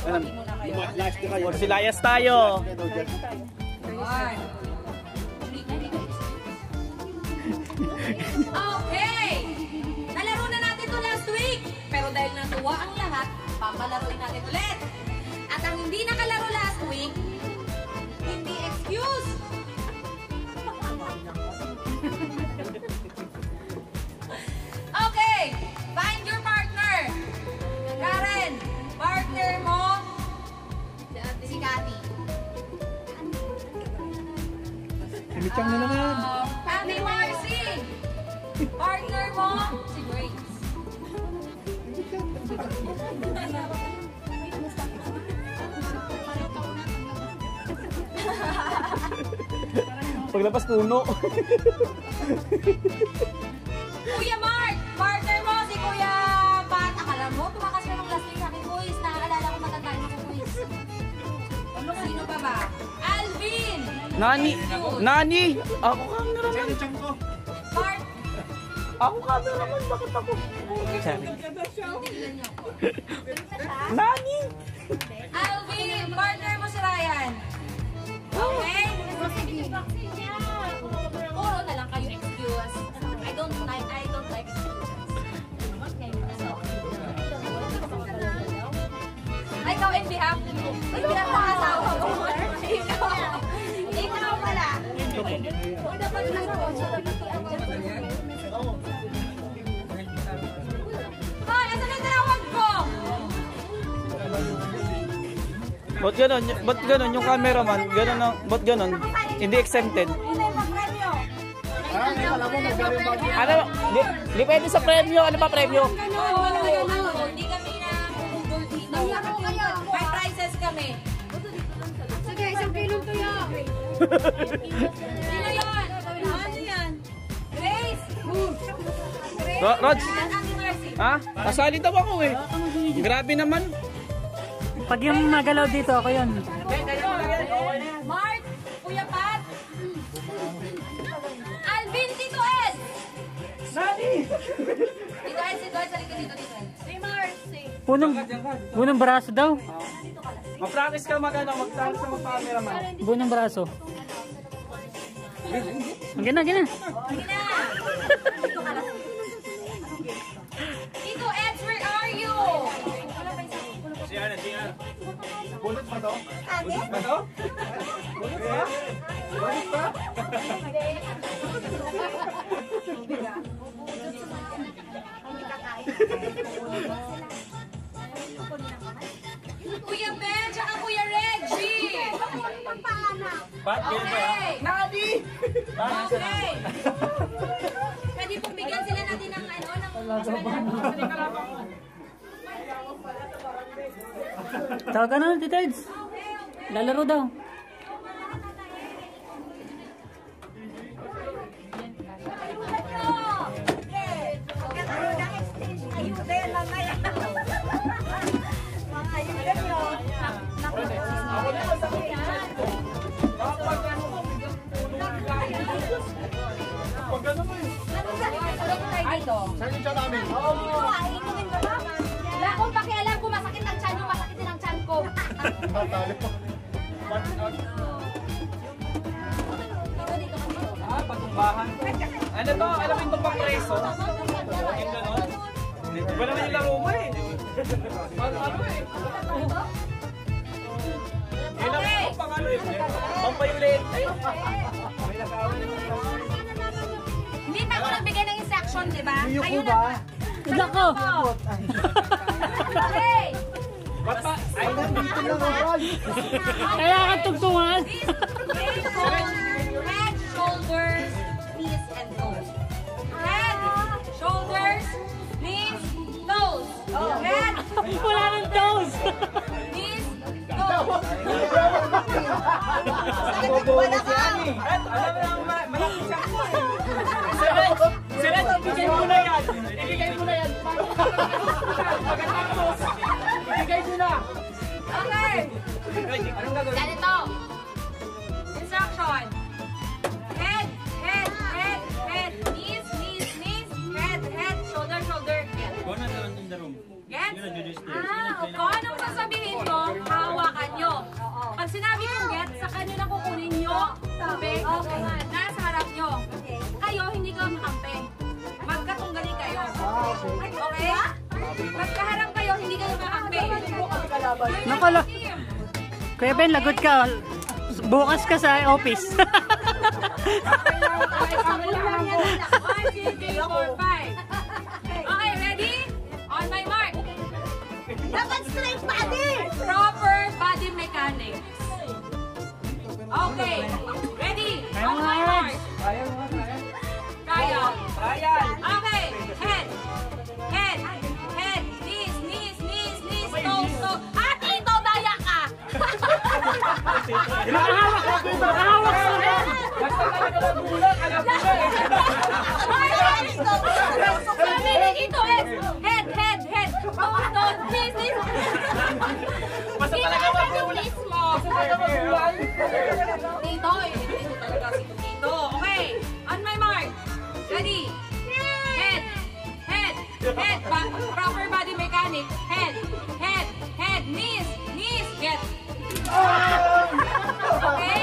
Porsilayas tayo. Okay! Nalaro na natin to last week. Pero dahil natuwa ang lahat, papalaruin natin ulit. At ang hindi nakalaro last week, hindi excuse. Okay! Find your partner. Karen, partner mo, si Cathy. Imichang na naman. Ate Marcy, partner mo, si Grace. Paglabas puno. Kuya Mark, partner mo, si Kuya Pat. Akala mo, tumakas ka nung last week sa akin, quiz. Nakakaalala ko matandaan mo sa quiz. Sino pa ba? Alvin! Nani! Ako camera man. Mark! Ako camera man, bakit ako? Nani! Alvin! Partner mo si Ryan. Okay? Puro na lang kayo excuse. I don't like excuses. Ikaw in behalf ng asawa ko. Ikaw pala. Hoy, asan ang tawag ko? Ba't ganon yung cameraman? Ganon ang, ba't ganon? Hindi exempted. Ano? Di pwede sa premyo. Ano pa premyo? Hindi kami na dito. May prizes kami. Sige, 1 kilong tuyo. Sino yun? Ano yan? Grace! Rod? Ate Marcy. Ha? Kasali daw ako eh. Grabe naman. Pag yung magalaw dito, ako yun. Mark, Kuya Pat. Alvin, Tito Ed. Nani! Tito Ed, salika dito. Si Marcy. Punong braso daw. Mag-practice ka mag-practice ka mag-cameraman. Punong braso. Gina. Sige na. Tito Ed, where are you? Bulot pa to? Bulot pa to? Bulot pa? Bulot pa? Kuya Ben, tsaka Kuya Reggie. Ba't ganyan ba? Nadi! Okay. Pwede pong bigyan sila natin ng Tawag ka na, Tito Eds. Lalaro daw. Saan yung namin? Wala akong pakialam kung masakit ang tiyan nyo, masakit din ang tiyan ko. Patumbahan. Ano to? Alam mo yung tumpang preso? Yung gano'n? Iba naman yung laro mo eh. Ano eh? Okay. Pampayulit. Hindi pa ako nagbigay ng instruction, di ba? Kayo na. Idak ko. Okay. Ba't pa? Ay, nandito lang ako. Kaya ka tugtungan. Head, shoulders, knees, and toes. Head, shoulders, knees, toes. Head, Wala ng toes. knees, toes. Seret, ibigay mo na yan. Ibigay mo na yan. Pagkatapos, ibigay mo na. Okay. Anong gagawin? Ganito. Instruction. Head, head, head, head. Knees, knees, knees. Head, head, shoulder, shoulder. Head. Go na in the room. Get? Kung anong sasabihin ko, Magkaharap kayo, hindi kayo makampi. Nakala. Kuya Ben, lagot ka. Bukas ka sa office. 1, 2, 3, 4, 5. Okay, ready? On my mark. Dapat straight body! Proper body mechanics. Okay, ready? On my mark. Trial. Okay, head, knees, toes, toes. Ah, Tito, daya ka! Nakahawak sa rin. Basta talaga magulang, alam mo na eh. Dito, head, toes, knees. Basta talaga magulang. Basta talaga magulang. Tito, dito talaga si Tito. Okay, on my mark. Ready? Head, proper body mechanics. Head, knees, get. Okay?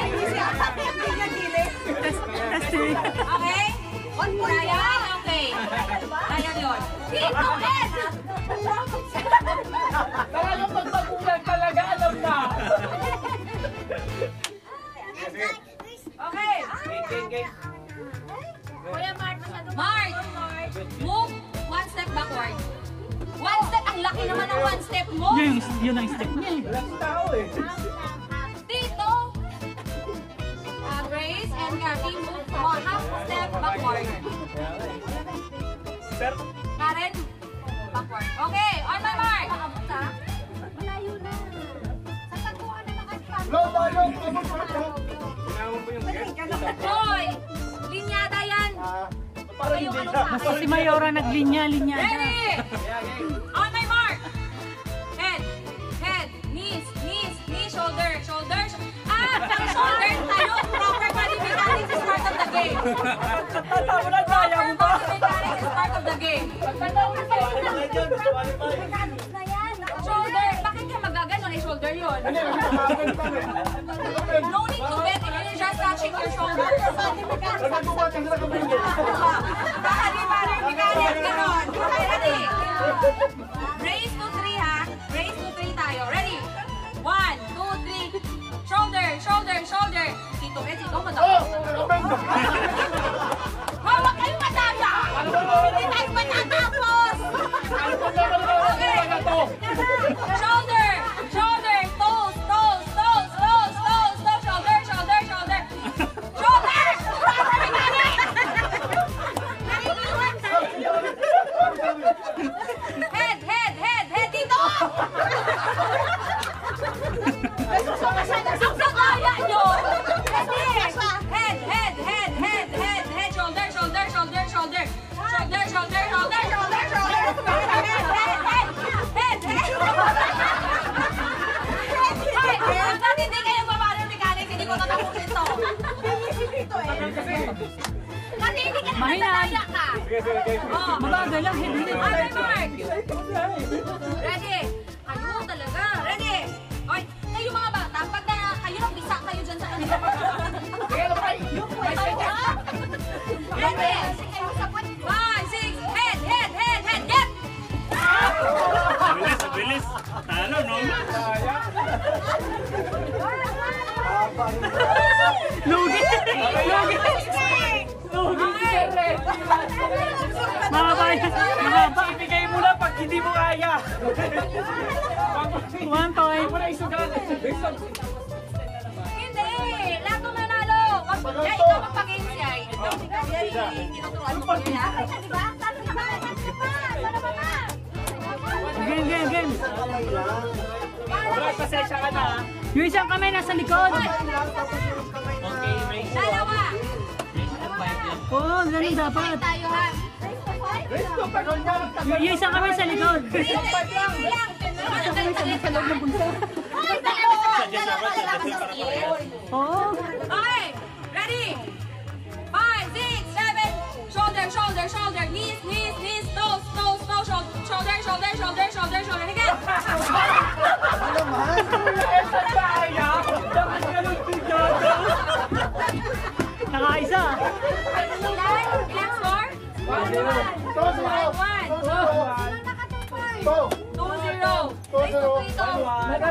Testing. Okay? Trial? Okay. Trial yun. Tito, head! Talagang pag magulang talaga, alam na. Okay. Okay. Kuya Mark, Mark, move one step backward. One step, ang laki naman ng one step mo. Yun ang step niya. Walang tao eh. Dito, Grace and Kathy, move half step backward. Sir, Karen, backward. Okay, on my mark. Malayo na. Sa tagpuan na nakaspan. Hoy, linyada yan. parang hindi na. Basta si Mayora naglinya-linya. Ready? On my mark. Head, knees, shoulder. Shoulder tayo. Proper body mechanics is part of the game. Tatawa na kaya mo ba? Proper body mechanics is part of the game. Shoulder. Bakit ka magagano na shoulder yun? No need to bend. You're just touching your shoulder. Body mechanics, ganon. Okay, ready? Raise to 3 ha. Raise to 3 tayo. Ready? 1, 2, 3. Shoulder. Tito, madami. Hawak kayo madaya! Hindi tayo matatapos! Okay. Shoulder. Toes. Shoulder. Proper mechanics! Head, dito! Ang sagaya nyo! Head, shoulder. Hanggang hindi kayo babalo mechanics, hindi ko tatapusin to. Kasi hindi ka naman nadaya ka. Oh. Mabagal lang, hindi. Okay, Mark. Ready? Kayo talaga. Ready? Okay, kayo mga bata, pag na kayo nang bisa kayo dyan sa kanila. Ready? 5, 6, head, get! Bilis. Talo, no? Lugi! Okay. Mahaba. Ibigay mo na pag hindi mo kaya. 1 point. Wala isugal. Hindi! Lahat ng nanalo! Ikaw magpag-game siya. Ikaw tinuturuan mo niya. Game. Wala, pasensya ka na. Yung isang kamay nasa likod. Dalawa! Oo, ganun dapat. Tayo ha! Yung isang kamay sa likod. Ay, dalawa sa skill. Oo. Okay, ready? 5, 6, 7. Shoulder. Knees, toes. Shoulder. Higa! Kaya, dapat ganun bigyan. Nakaisa. Ilan score? 1.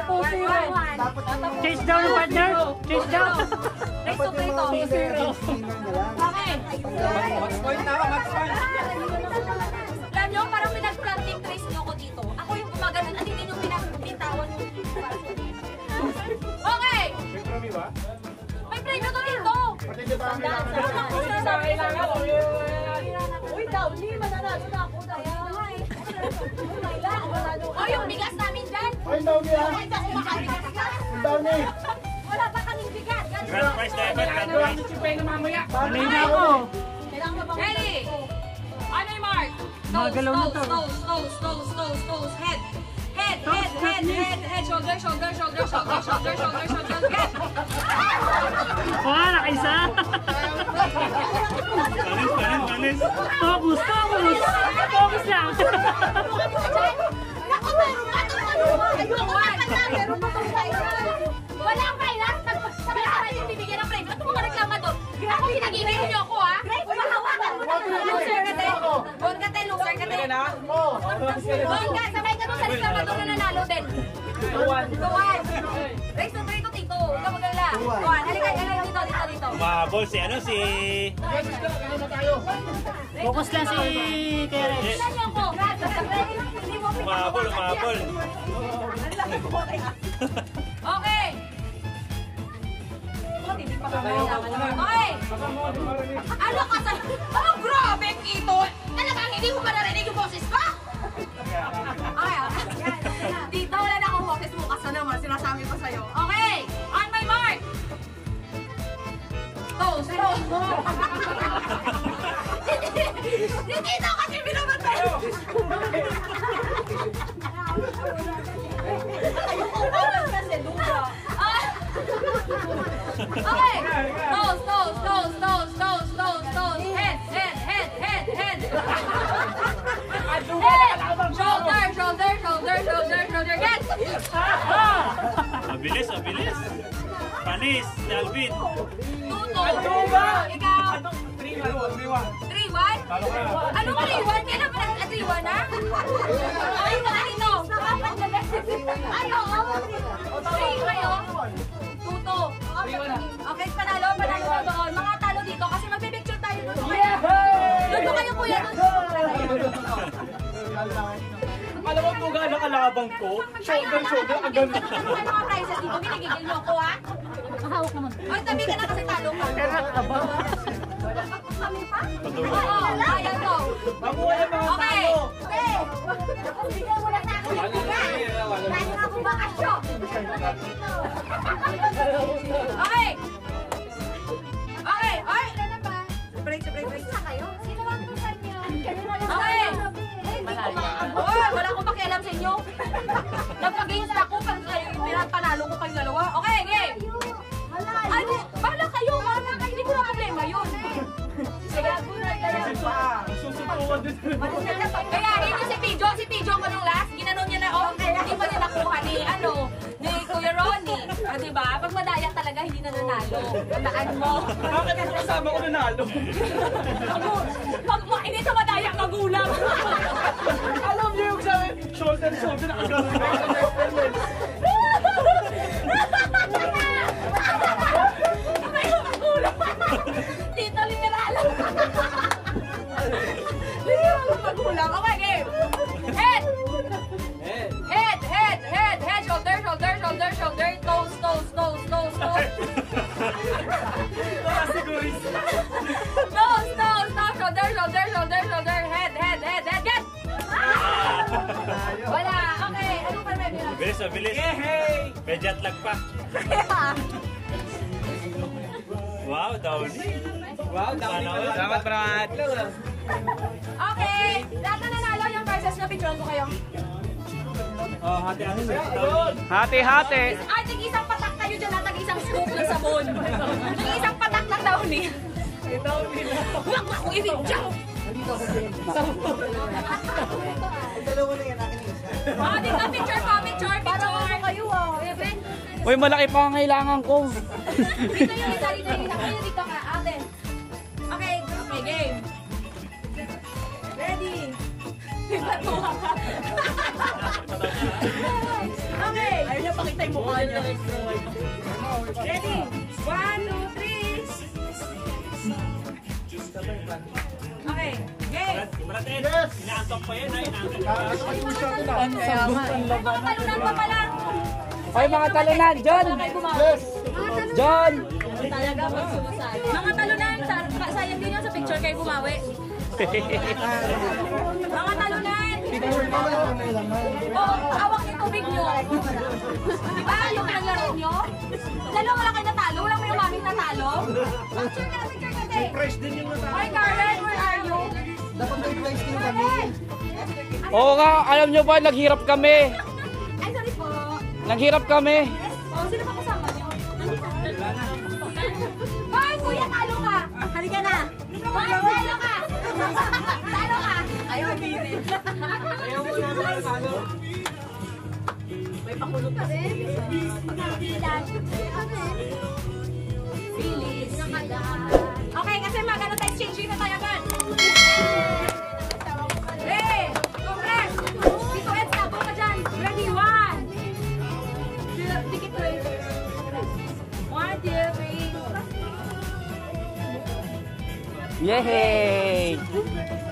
Chase down, partner. Chase down. Race to 3 to. Okay. Max point na, max point. Alam nyo, parang pinag-planting trace nyo ako dito. Ako yung gumaganon at hindi nyo pinagbitawan yung okay! May premi ba? May premyo to dito! Uy, Downy, mananalo na ako. O, yung bigas namin dyan! Ay, Downy ah! Ay, ako makabigas ka! Downy! Wala pa kaming bigas! Grand prize na ito, grand prize. Alay na ako. Ready! Ano yung mark? Magalaw na to. Toes. Head. Shoulder. Get! Wala, nakaisa. Panis. Focus. Focus lang. Naku, meron pa ito. Ayoko na pala. Meron pa ito sa iyo. Walang finance! Sabi na yung bibigyan ng premyo. Ito mga reklama doon. Ako pinag-ibig niyo ako, ha? Mahawakan mo na. Loser ka, te. Doon ka, te. Loser ka, te. Doon ka. Sabay ka doon sa reklama doon na nanalo din. 2-1. Race to 3 to Tito. Ikaw magala. 2-1. Halika dito. Mahabol si ano si... Focus lang si Terence. Tignan niyo ako. Hindi mo Mahabol. Okay. Okay. Ano ka sa... Oh, grabe, Kito. Talagang hindi mo mararinig yung boses ko? Okay, dito wala na akong boses mo. Kasi naman, sinasabi ko sa'yo. Okay, on my mark. Toes. Si Tito kasi binabatay. Okay. Toes. Head. Shoulder. Get. Mabilis. Panis, Alvin. Tuto. Ikaw. 3-1. 3-1? Ano 3-1? Kailan ba nag-3-1 na? Ay, dito. Ay, oo. 3 kayo. Tuto. Okay, panalo na doon. Mga talo dito kasi magpipicture tayo doon. Doon kayo, kuya. Alam mo tuga na kalabang ko? Shoulder, ang ganda. Ano mga prizes dito? Binigigil nyo ako, ha? Mahawak naman. Ay, tabi ka na kasi talo ka. Kami pa? Oo, ayan to. Mabuhay ang mga Okay. talo. Bigyan mo na sa akin yung bigas. Kahit nga kung bakasyon. Okay. Ay. Break. Sa kayo? Sino ang kusan niyo? Okay. Wala akong pakialam sa inyo. Nagpa-games ako pag panalo ko kayong dalawa. Okay, game. Ay, bahala kayo. Hindi ko na problema yun. Sige. Susutukan din. Kaya dito si Pijo ko nung last, ginano niya na, hindi pa niya nakuha ni Kuya Ronnie. Diba? Pag madaya talaga, hindi na nanalo. Tandaan mo. Bakit ako kasama ko nanalo? Pag hindi sa madaya, magulang. Alam niyo yung sabi, shoulder, nakagano'n. Tito, literal. Literal magulang. Okay, game. Head. Shoulder. Toes. Shoulder. Head. Get. Wala. Okay. Anong pa may Bilis. Hey! May jet lag pa. Wow, Downy. Wow, dapat Brad. Okay. Lahat na nanalo yung versus na picture ko kayo. Oh, hati-hati. Hati-hati. Ay, tig-isang patak kayo dyan at tig-isang scoop ng sabon. Tig-isang patak ng Downy. Huwag mo akong i-video. Dito, picture. Uy, malaki pa ang kailangan ko. Dito yung isa. Dito ka, ate. Okay, game. Ready. Okay. Ayaw niya pakita Ready? 1, 2, 3. Okay, game. Parating. Inaantok pa yan, ha? Inaantok pa. Mga talunan pa pala. Hoy mga talunan, John! John! Mga talunan, sayang din yun sa picture kayo bumawi. Mga talunan! Oo, awak yung tubig nyo. Di ba yung naglaro nyo? Dalawa wala kayo natalo? Walang may umaming natalo? Picture ka, picture ka, te. Hi, Karen, where are you? Dapat may price din kami. Oo nga, alam nyo ba, naghirap kami. Ay, sorry po. Naghirap kami. Oh, sino pa kasama nyo? Hoy, kuya, talo ka! Halika na! Hoy, talo ka! Talo ka! Ayaw mabili. May pakulog ka rin. Pagkakilan. Bilis. Okay, kasi magano tayo exchange na tayo agad. Hey! Congrats! Dito, Eds, tabo ka dyan. Ready? 1. Dikit ko eh. 1, 2, 3. Yay!